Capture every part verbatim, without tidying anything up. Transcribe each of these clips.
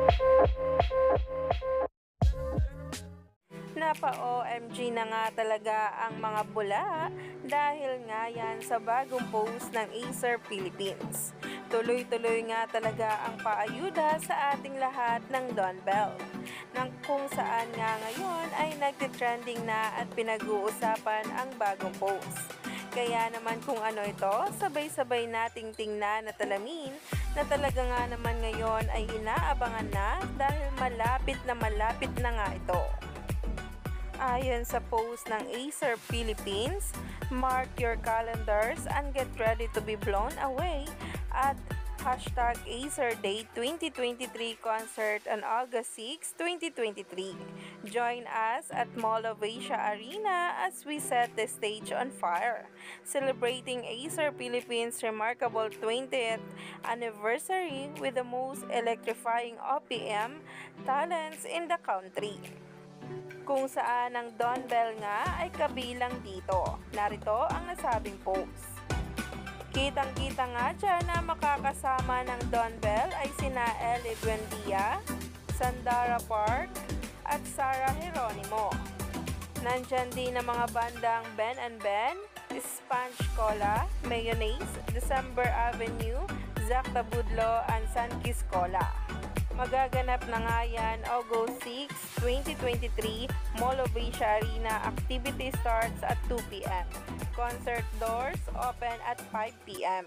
Napa-O M G na nga talaga ang mga bula dahil nga yan sa bagong post ng Acer Philippines. Tuloy-tuloy nga talaga ang paayuda sa ating lahat ng Dawn Bell, nang kung saan nga ngayon ay nagtitrending na at pinag-uusapan ang bagong post. Kaya naman kung ano ito, sabay-sabay nating tingnan at alamin na talaga nga naman ngayon ay inaabangan na dahil malapit na malapit na nga ito. Ayon sa post ng Acer Philippines, mark your calendars and get ready to be blown away at hashtag Acer Day twenty twenty-three concert on August sixth, twenty twenty-three. Join us at Mall of Asia Arena as we set the stage on fire, celebrating Acer Philippines' remarkable twentieth anniversary with the most electrifying O P M talents in the country, kung saan ang Dawn Bell nga ay kabilang dito. Narito ang nasabing post. Kitang-kita nga dyan na makakasama ng Dawn Bell ay sina Ellie Buendia, Sandara Park, at Sarah Geronimo. Nandyan din ang mga bandang Ben and Ben, Sponge Cola, Mayonnaise, December Avenue, Zac Tabudlo, and Sunkist Cola. Magaganap na nga yan August sixth, twenty twenty-three, Mall of Asia Arena. Activity starts at two p m Concert doors open at five p m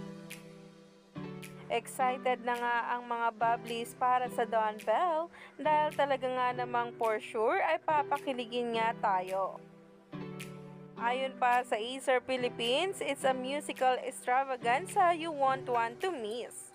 Excited na nga ang mga bubblies para sa Dawn Bell dahil talaga nga namang for sure ay papakiligin nga tayo. Ayon pa sa Acer Philippines, it's a musical extravaganza you won't want to miss.